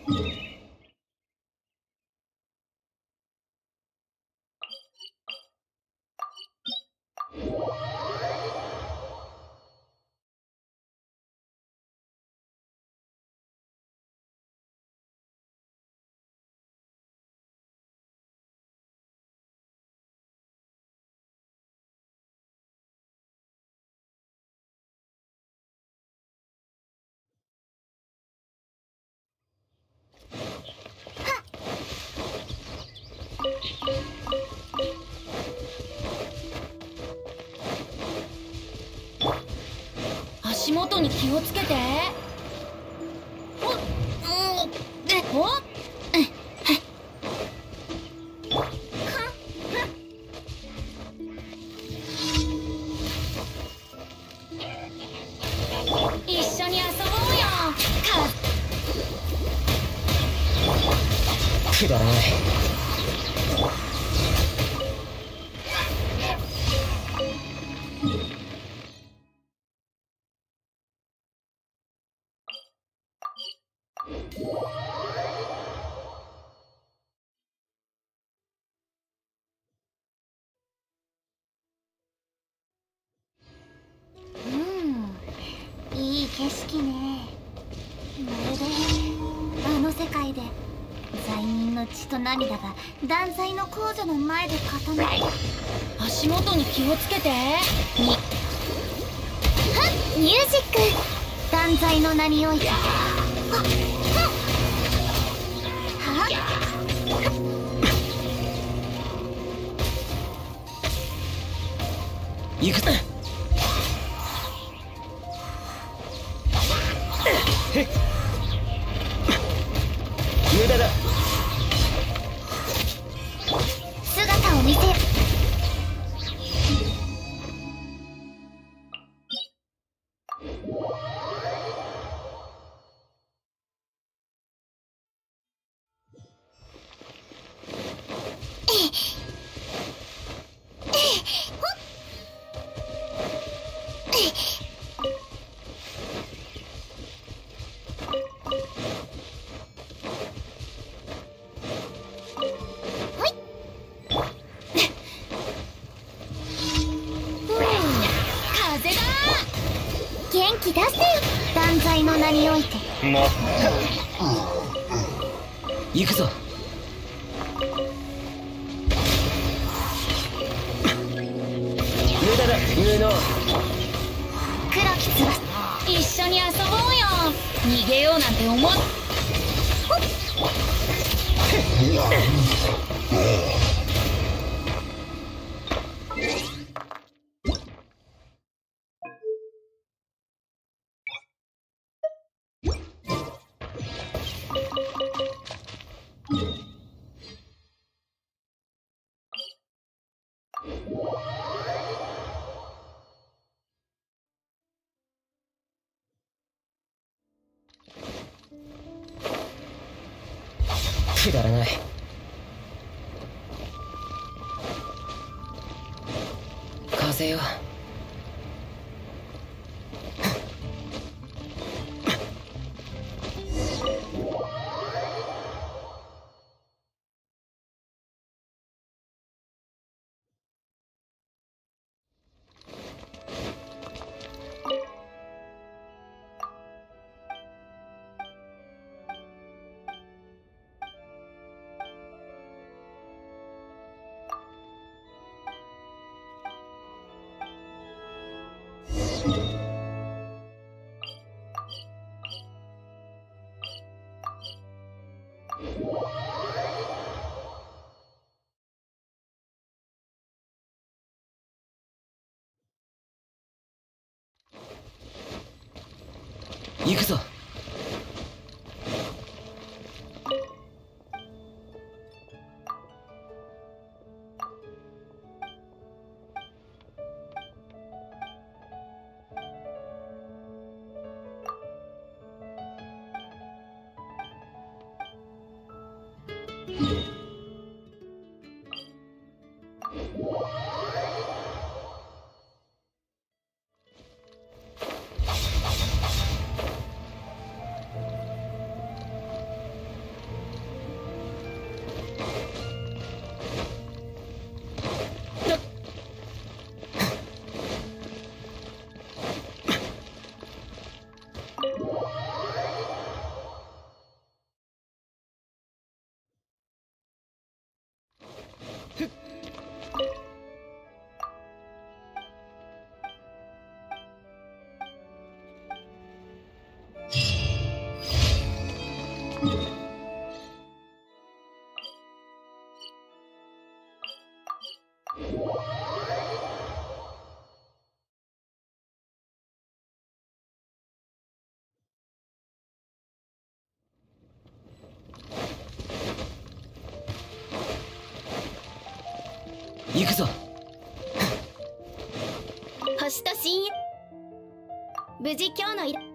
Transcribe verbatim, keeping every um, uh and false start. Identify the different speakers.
Speaker 1: 足元に気をつけて。おっ、うん、え、おっ、え、一緒に遊ぼうよ。か
Speaker 2: くだらない。
Speaker 3: うん、いい景色ね。まるであの世界で罪人の血と涙が断罪の皇女の前で固まって。
Speaker 1: 足元に気をつけて。に
Speaker 3: はっ、ミュージック。断罪の名において。はっはっ
Speaker 2: 行くぞ。無駄だ。
Speaker 3: 姿を見せる。元気出せよ。断罪の名において。
Speaker 2: まった行くぞ。無駄だ。無能。
Speaker 3: 黒き翼。
Speaker 1: 一緒に遊ぼうよ。逃げようなんて思っ。
Speaker 2: くだらない。風よ。行くぞ。 行くぞ。
Speaker 3: 星と親友、無事今日の依頼